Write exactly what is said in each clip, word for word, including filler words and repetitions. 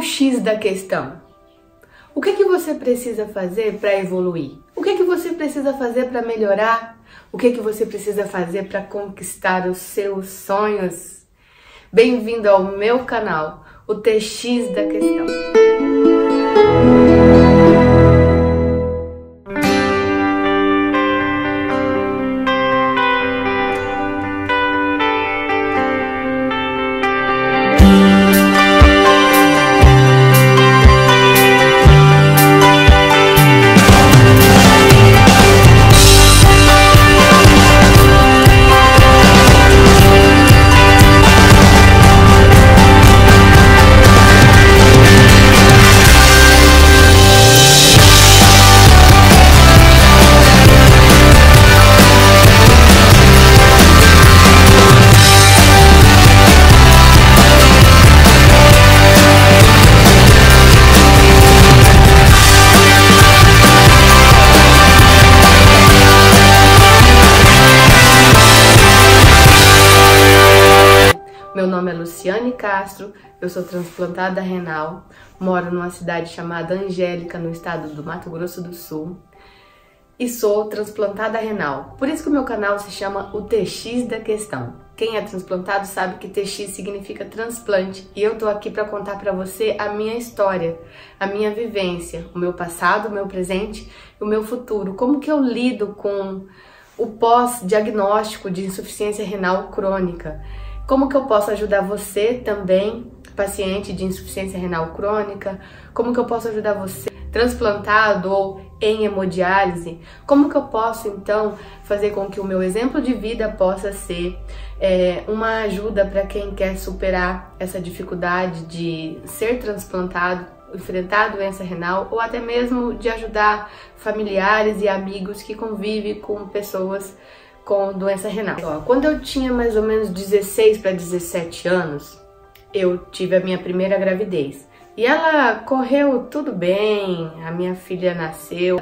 X da questão. O que que você precisa fazer para evoluir? O que que você precisa fazer para melhorar? O que que você precisa fazer para conquistar os seus sonhos? Bem-vindo ao meu canal, o T X da questão. Meu nome é Luciane Castro, eu sou transplantada renal, moro numa cidade chamada Angélica, no estado do Mato Grosso do Sul, e sou transplantada renal. Por isso que o meu canal se chama o T X da questão. Quem é transplantado sabe que T X significa transplante, e eu tô aqui para contar para você a minha história, a minha vivência, o meu passado, o meu presente e o meu futuro. Como que eu lido com o pós-diagnóstico de insuficiência renal crônica. Como que eu posso ajudar você também, paciente de insuficiência renal crônica? Como que eu posso ajudar você, transplantado ou em hemodiálise? Como que eu posso, então, fazer com que o meu exemplo de vida possa ser é, uma ajuda para quem quer superar essa dificuldade de ser transplantado, enfrentar a doença renal, ou até mesmo de ajudar familiares e amigos que convivem com pessoas com doença renal. Quando eu tinha mais ou menos dezesseis para dezessete anos, eu tive a minha primeira gravidez. E ela correu tudo bem, a minha filha nasceu.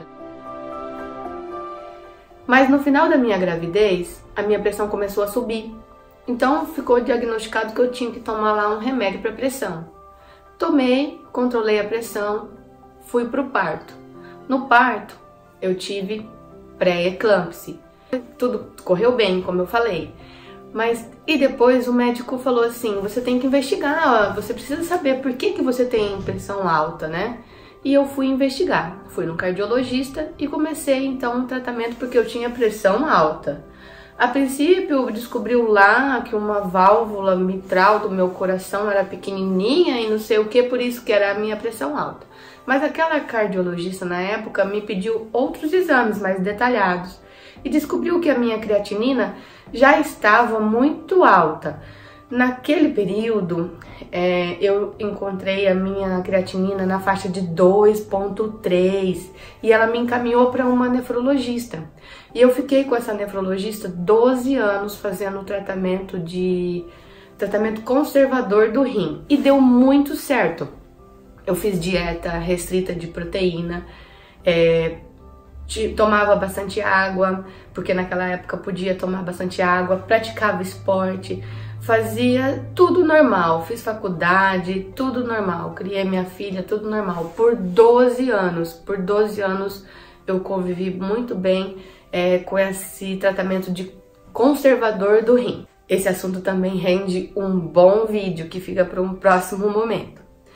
Mas no final da minha gravidez, a minha pressão começou a subir. Então ficou diagnosticado que eu tinha que tomar lá um remédio para pressão. Tomei, controlei a pressão, fui pro parto. No parto, eu tive pré-eclâmpsia. Tudo correu bem, como eu falei, mas e depois o médico falou assim, você tem que investigar, você precisa saber por que que você tem pressão alta, né? E eu fui investigar, fui no cardiologista e comecei então um tratamento porque eu tinha pressão alta. A princípio descobriu lá que uma válvula mitral do meu coração era pequenininha e não sei o que, por isso que era a minha pressão alta. Mas aquela cardiologista na época me pediu outros exames mais detalhados e descobriu que a minha creatinina já estava muito alta. Naquele período, é, eu encontrei a minha creatinina na faixa de dois ponto três e ela me encaminhou para uma nefrologista. E eu fiquei com essa nefrologista doze anos fazendo tratamento de tratamento conservador do rim e deu muito certo. Eu fiz dieta restrita de proteína, é, tomava bastante água, porque naquela época podia tomar bastante água, praticava esporte, fazia tudo normal, fiz faculdade, tudo normal, criei minha filha, tudo normal, por doze anos, por doze anos eu convivi muito bem é, com esse tratamento de conservador do rim. Esse assunto também rende um bom vídeo que fica para um próximo momento.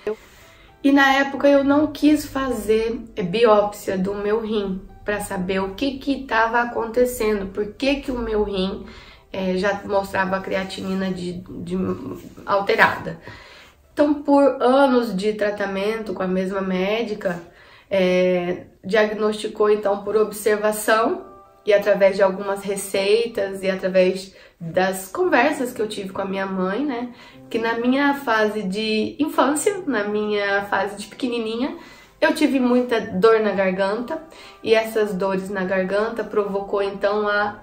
E na época eu não quis fazer biópsia do meu rim, para saber o que que estava acontecendo, por que que o meu rim é, já mostrava a creatinina de, de alterada. Então, por anos de tratamento com a mesma médica, é, diagnosticou então por observação e através de algumas receitas e através das conversas que eu tive com a minha mãe, né, que na minha fase de infância, na minha fase de pequenininha, eu tive muita dor na garganta e essas dores na garganta provocou então a...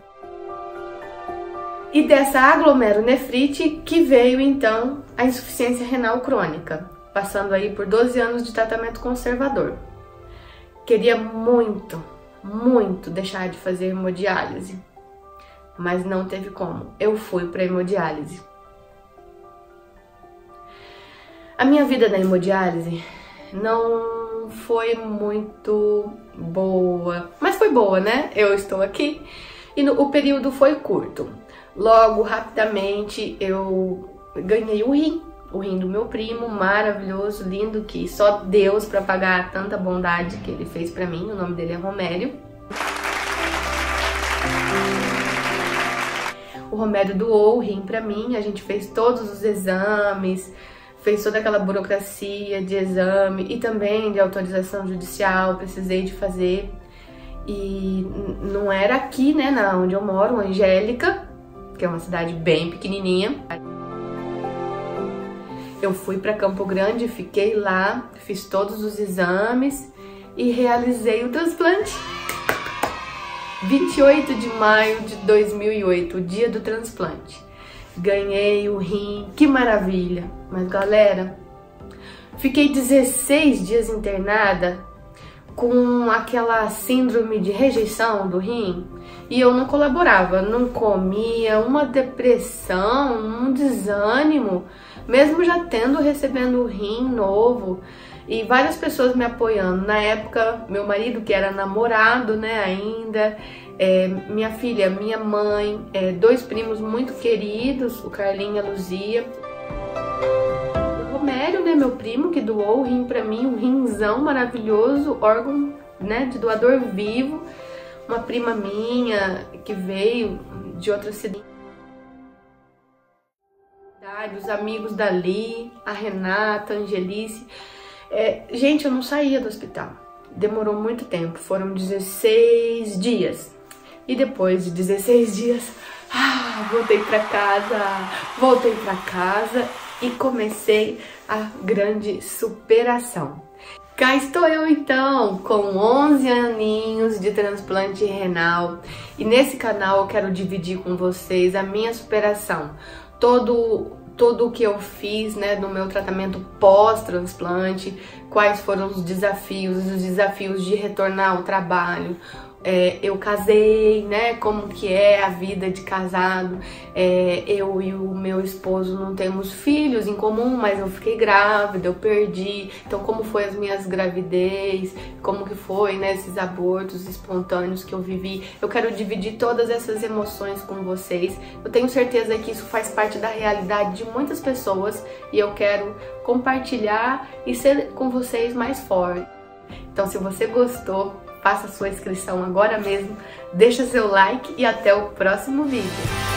E dessa aglomeronefrite que veio então a insuficiência renal crônica, passando aí por doze anos de tratamento conservador. Queria muito, muito deixar de fazer hemodiálise, mas não teve como. Eu fui para hemodiálise. A minha vida na hemodiálise não foi muito boa, mas foi boa, né? Eu estou aqui e no, o período foi curto. Logo, rapidamente, eu ganhei o rim, o rim do meu primo, maravilhoso, lindo, que só Deus para pagar tanta bondade que ele fez para mim. O nome dele é Romério. O Romério doou o rim para mim, a gente fez todos os exames, fez toda aquela burocracia de exame e também de autorização judicial, precisei de fazer. E não era aqui, né, na onde eu moro, Angélica, que é uma cidade bem pequenininha. Eu fui para Campo Grande, fiquei lá, fiz todos os exames e realizei o transplante. vinte e oito de maio de dois mil e oito, o dia do transplante. Ganhei o rim, que maravilha! Mas galera, fiquei dezesseis dias internada com aquela síndrome de rejeição do rim e eu não colaborava, não comia, uma depressão, um desânimo, mesmo já tendo, recebendo o rim novo e várias pessoas me apoiando. Na época, meu marido, que era namorado, né, ainda, é, minha filha, minha mãe, é, dois primos muito queridos, o Carlinho e a Luzia. O Romério, né, meu primo, que doou o rim pra mim, um rinzão maravilhoso, órgão, né, de doador vivo. Uma prima minha que veio de outra cidade. Os amigos dali, a Renata, a Angelice. É, gente, eu não saía do hospital. Demorou muito tempo, foram dezesseis dias. E depois de dezesseis dias, ah, voltei pra casa, voltei pra casa e comecei a grande superação. Cá estou eu então, com onze aninhos de transplante renal. E nesse canal eu quero dividir com vocês a minha superação. Todo... tudo o que eu fiz, né, no meu tratamento pós-transplante, quais foram os desafios, os desafios de retornar ao trabalho. É, eu casei, né, como que é a vida de casado. É, eu e o meu esposo não temos filhos em comum, mas eu fiquei grávida, eu perdi. Então, como foi as minhas gravidez, como que foi, né, esses abortos espontâneos que eu vivi. Eu quero dividir todas essas emoções com vocês. Eu tenho certeza que isso faz parte da realidade de muitas pessoas e eu quero compartilhar e ser com vocês mais forte. Então, se você gostou, faça sua inscrição agora mesmo, deixa seu like e até o próximo vídeo.